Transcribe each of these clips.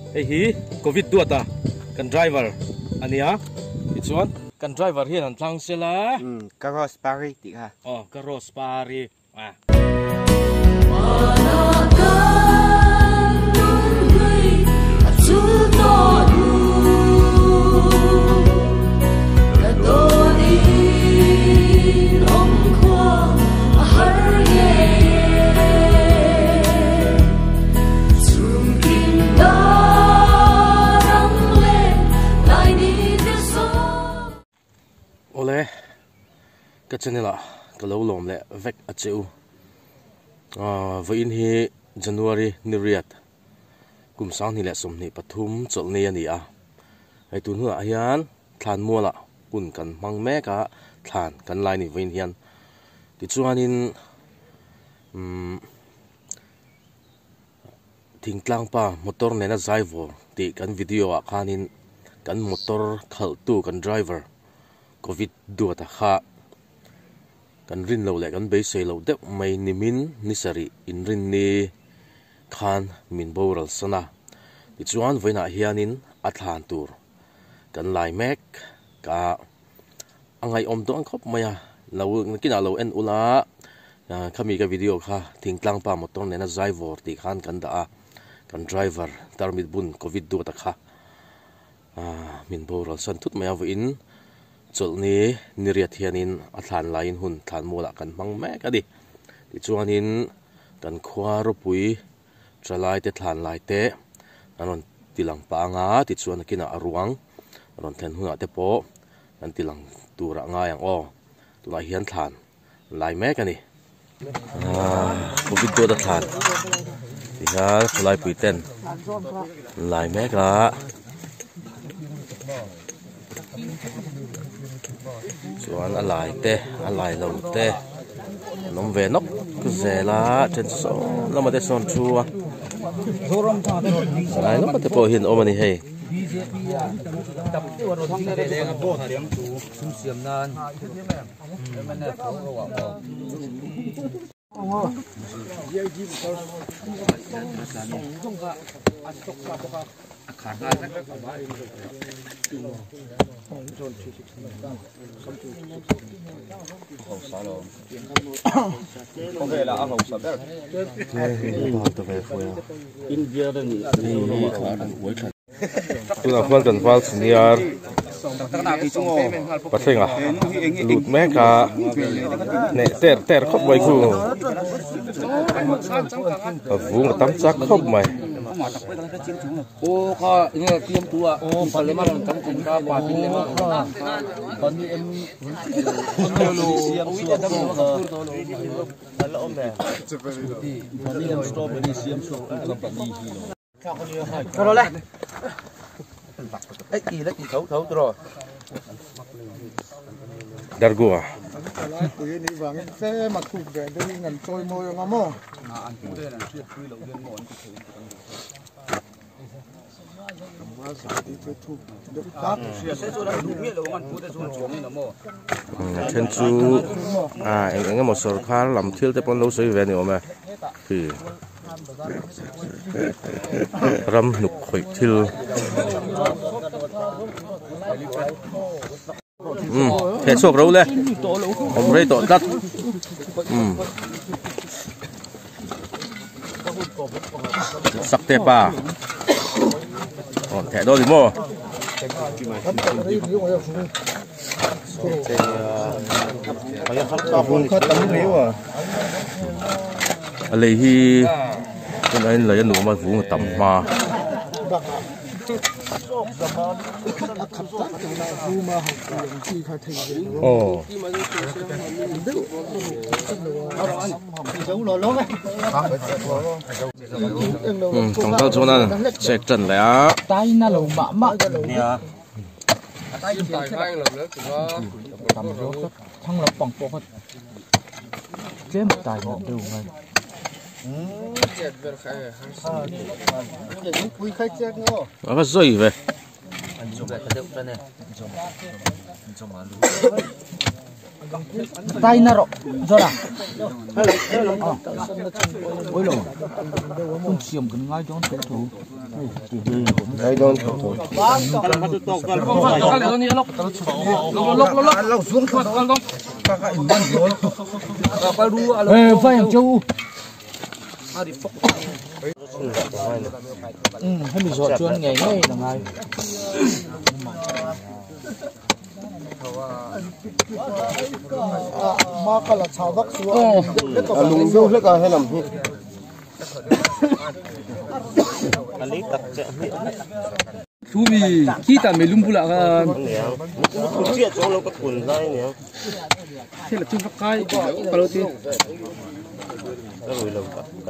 Hey hi COVID dua ta kan driver ania ichuan kan driver hian an thlang sela Karos pari ti ha karos pari ole ka chanela ka lo lom le vek a cheu voin hi January ni riat kum sang ni le som ni pathum chol ni ani a ai tun hu a hian thlan muala pun kan mang me ka thlan kan lai ni voin hian ti chuanin thingtlang pa motor ne na zaivo ti kan video a khanin kan motor khal tu kan driver COVID dua ta kha kan rin lo le kan be sei lo deuh mai nimin nisari in rin ni khan min boral sana ti chuan voina hianin a thlan tur kan lai mek ka angai om to an khop maya lo kina lo en ula khami ka video kha thingtlang pa motor ne na zaivor ti khan kan da kan driver tarmit bun COVID dua ta kha min boral san thut maya voin chol ni niriat hianin a thlan lain hun thlan mola kan mang me ka di ti chuanin kan khwa ro pui tralai te thlan lai te anon tilang pa nga ti chuan kina aruang anon thlen huna te po an tilang tura nga yang o tula hian thlan lai me ka ni covid to da thlan ti ha khulai pui ten lai me ka chuan a lai te a lai lo te nom ve nok ku zela chen so lama te son chua lai nok te po hin omani hei tu nào quan cần vào senior bắt sinh à lụt mé cả nè ter khóc mày khu vũ mà tắm chắc khóc mày ô kho như là tiêm tua ô phần lấy mà làm tắm cùng ca bà tin lấy mà còn như em lô xiêm xua tắm mà lỡ mẹ còn như em strawberry xiêm xua cũng không phải gì thôi rồi đây ấy gì thấu rồi Dargo Ini bang, saya maksud dari dengan coy moyo ngamo. Chen chu anh một số khá làm thiếu tới con lâu sấy về nhiều mà thì ram nục khởi thiếu thế sốt rau lên hôm nay tổ đất sắc tép à thẻ đôi gì mua lấy hi cái này lấy nụ mà vũ tầm mà tổng tao chỗ nào check trần lẽ tay na lồng bạ mạ thằng lập bằng bọc chế một tài một điều này có dây về tay naro rồi à ôi lô không xiêm cái ngay trong thủ thủ Đây don thủ. lốc xuống phải châu hay bị giọt chuồn ngày ngay là ngay mà cái là cháo bắc xuống Lùng vô hết cả hay làm gì? chú vì khi ta mới lung bula cái Chuyện chỗ nó có cuốn dây nhỉ? thế là chung phát cái kalau thế Rồi lâu cả.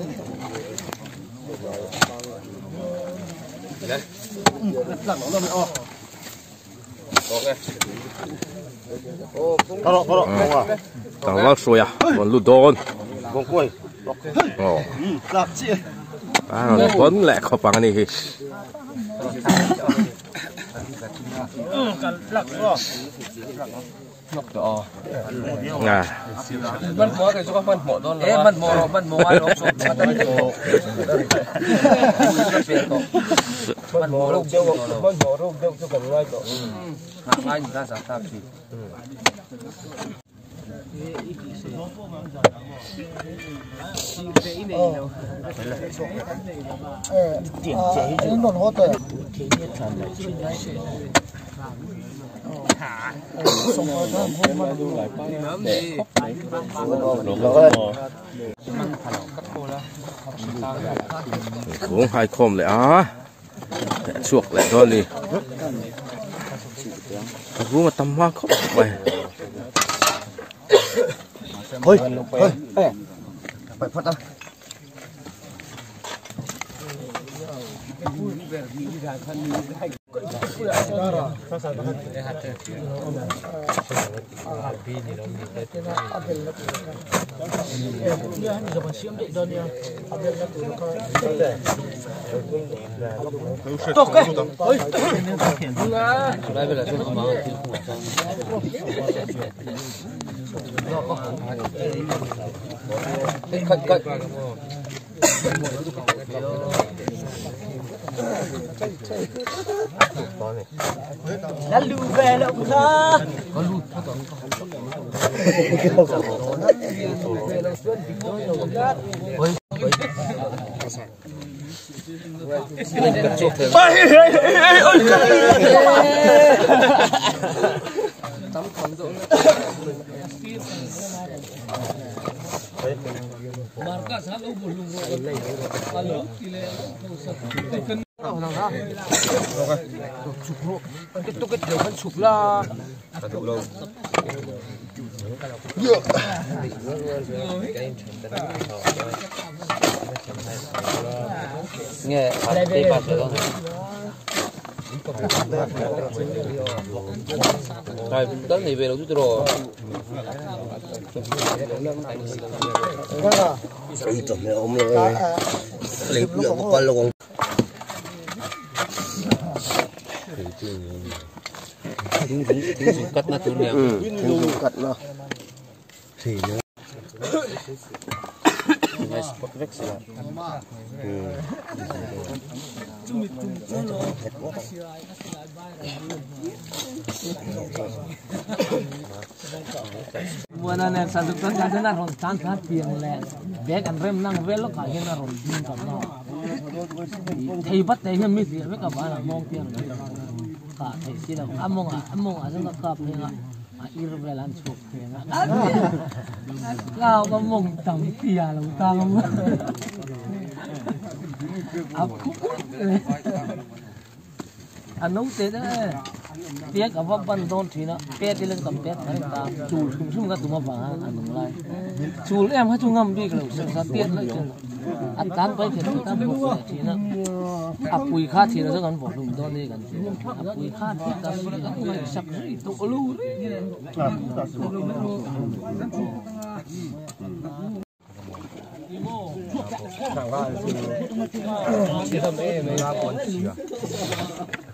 Tang lak soi à, còn lụt đòn. Con quay. Ồ, Lạc chị. nó vẫn lẹ khó bằng này. À, มันหมอcái chỗมันหมอตอนมันหมอไอ้ลงสุดมันได้โตมันหมอลงเจ้ามันหมอลงเจ้าจะกันไว้ต่อหาไว้กันสักทักที anh còn hot rồi cũng hai khom lại á, chuộc lại thôi đi. Cũng mà tầm hoa khóc vậy. Thôi, thôi. Phải phát ra. đã lưu về đâu ra cái điều phân sụp là nghe đây ba rồi tới này về đâu chút rồi Ý tưởng mẹ ôm rồi. Lấy được một con lồng. Đúng cắt nó tốn nhiều Cắt nó. Thì nó. Buat anak satu kan ada naron tanpa piang le, beg and rem nang velo kaya naron din kamno. Thầy bắt thầy hiểm mít gì với cả bạn là mong piang cả thầy xin đâu among asal tak kap ni ngah irrelan chuk ni ngah. Kau kamong tam pia lo tam. Aku anong teda dia apa bandon thina pe tilen kam pe thang ta chul sum ka tuma ba anong lai chul em ha chungam bi ka lo sa tiet la chen atan pai ke tam bo thina apui kha thina sa kan bo lum don ni kan apui kha thi ka ni ka ngai sak ri to lu ri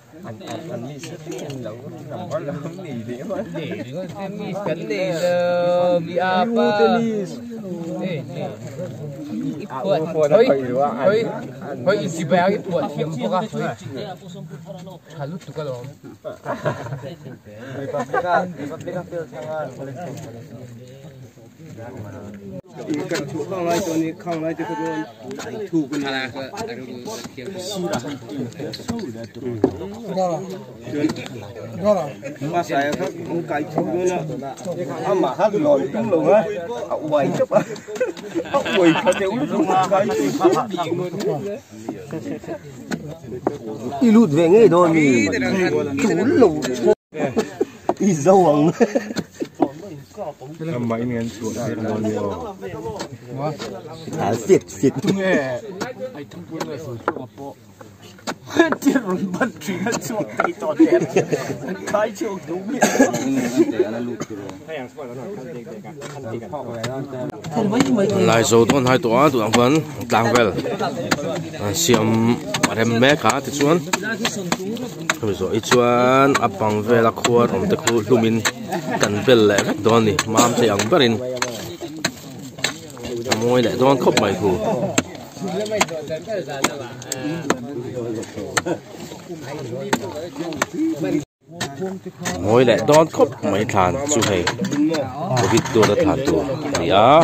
anh đi xếp tiền đâu nằm có lắm gì để mà để có tennis cái này bị apa put hoi isi bayar put thiam boka hoi halut tu kalau Republika feel sangat kan chu khang lai to ni khang lai te ko don thu kun hala ka aru thiam sura Ngala. ma sai ka ông kai chu na mà ha loi tung luôn á quậy chụp á quậy ka te u kai đi lụt về ngay thôi thì chủ lụt đi dâu bằng mấy người chuột hết ngon nhiều thả xịt xịt ai thằng quân là số chu po tiền rồi bắt chuyện chuột tay to đẹp cái chuột đúng biết lại số tuần hai tuổi tụi anh vẫn đang về xiêm em mẹ cá thì chuan rồi ít chuan áp bằng về là khua ông tự khu lumin cần về lại các đòn đi mam thì ông bền môi lại đòn khóc mày khu môi lại đón khóc mấy thàn chú hay có biết tôi đã thàn tôi ya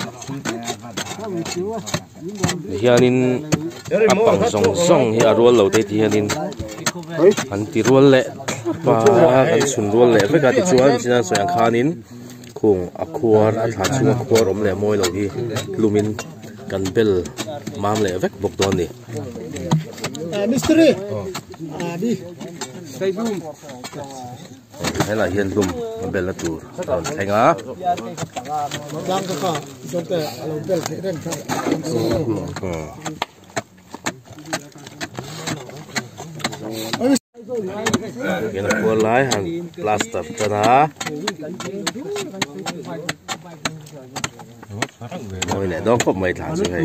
hianin apang song song hi arwal lo te hianin an ti rual le pa kan sun rual le veka ti chuan sina soyang khanin khung akhuar a than chunga khuar om le moi lo hi lumin kan bel mam le vek bok don ni Mystery. Đi. xây boom hay là hiền lum bel la tur còn thành á Đang có cả giống cái lâu bel thế nên phải. cái nó qua lái hàng plaster cho nó ngồi lại đó có mấy thằng rồi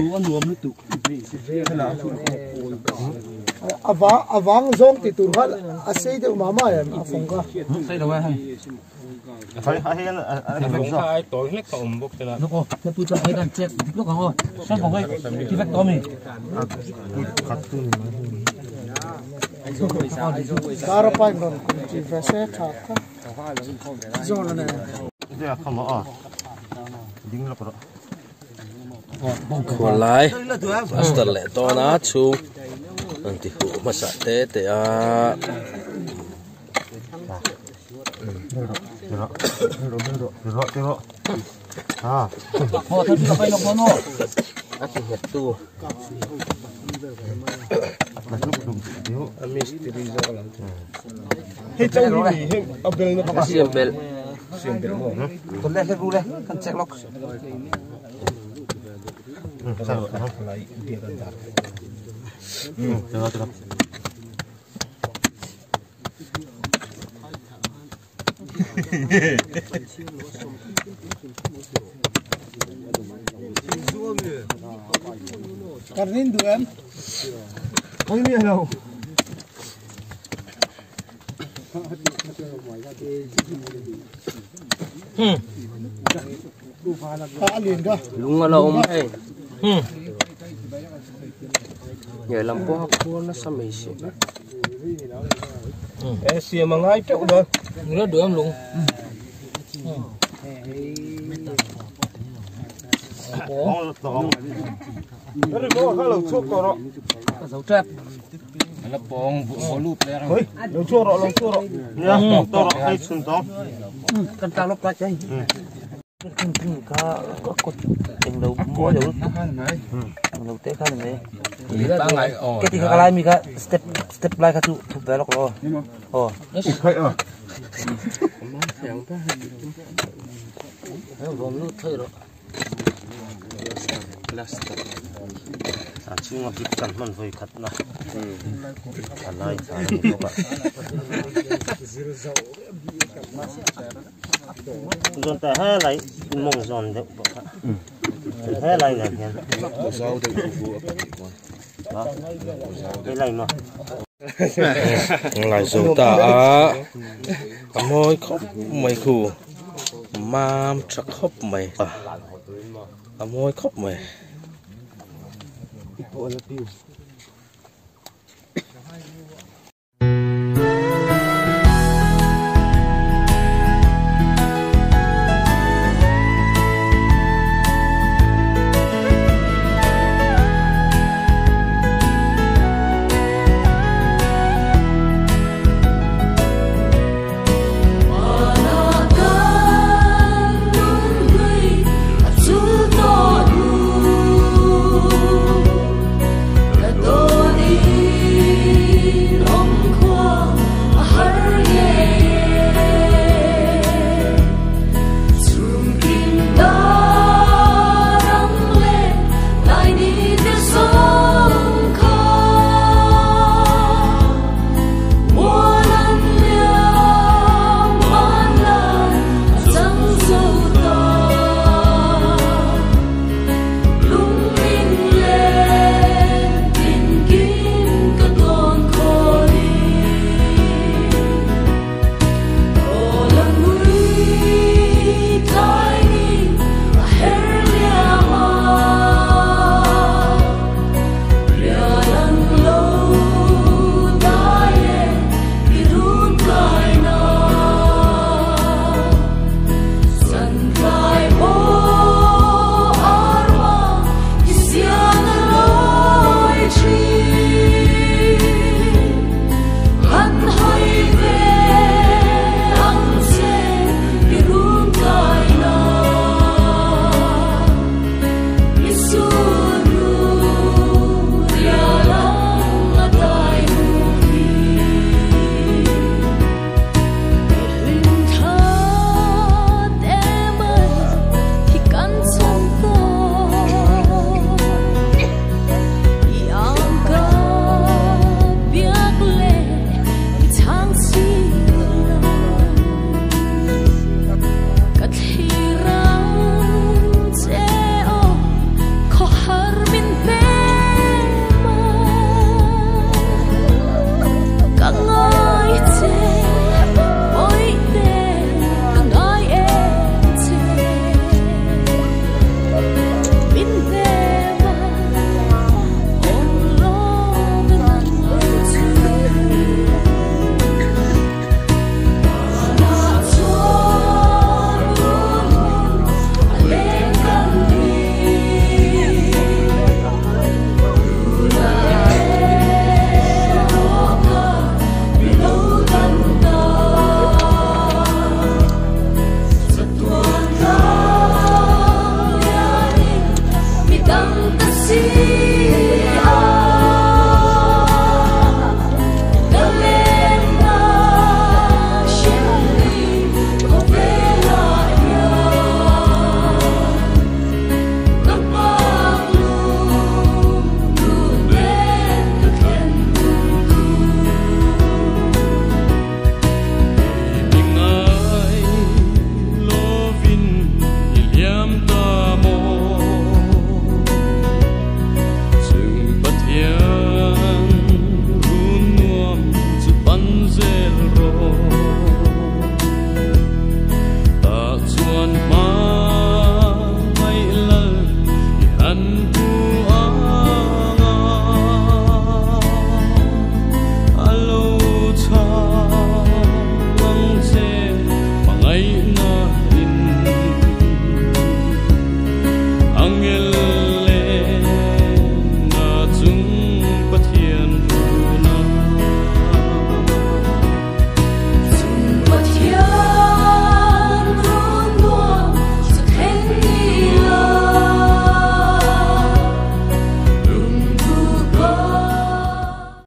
Avang zong ti tur hal asay de mama yan afong ka. xây đâu hay phải hay tối hết phòng bốc cho nó có cái tôi cho thấy đang chết lúc không thôi sao không ơi thì vắt to mình Cara pa ngon ti vese ka ka. Zona ne. thế không có dính là có qua lái plaster lại to nó chu anh thì hụ mà sợ thế thì rồi à thôi thôi phải nó con nó ăn thì hết tu hết trâu đi ở bên nó có xiêm bel con lên cái ru lên con check lock sao nó lại địa đơn giản được Karin du em. không biết đâu Ka liền ka. lung là ông ấy nhờ làm po nó sao mày xí em xìa mà ngay chỗ đó nó được em luôn nó được có cái lẩu chua cỏ đó dấu trap là bong bộ lúp đấy ơi lẩu chua đó nha to đó hay xuân to con tao lóc lại chơi có tình đầu mua được đầu tết khác này cái thì cái lại mình cái step lại cái tụ về lóc rồi phải à vòng nút thôi rồi plaster chỉ ngọc kịp cẩn thận với khát na lại dọn ta hai lại mong dọn được hai lại này hiện đây lại mà lại dấu ta môi khóc mày khù mam chắc khóc mày môi khóc mày